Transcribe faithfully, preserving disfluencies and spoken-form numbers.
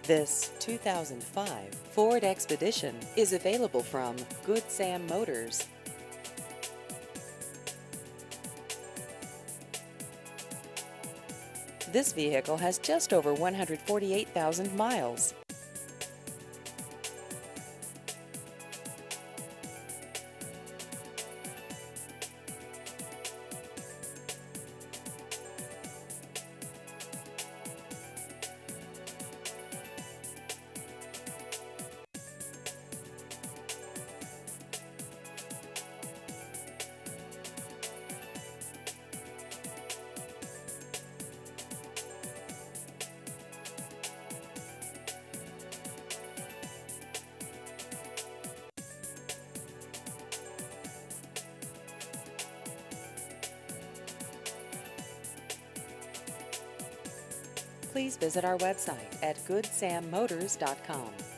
This two thousand five Ford Expedition is available from Good Sam Motors. This vehicle has just over one hundred forty-eight thousand miles. Please visit our website at good sam motors dot com.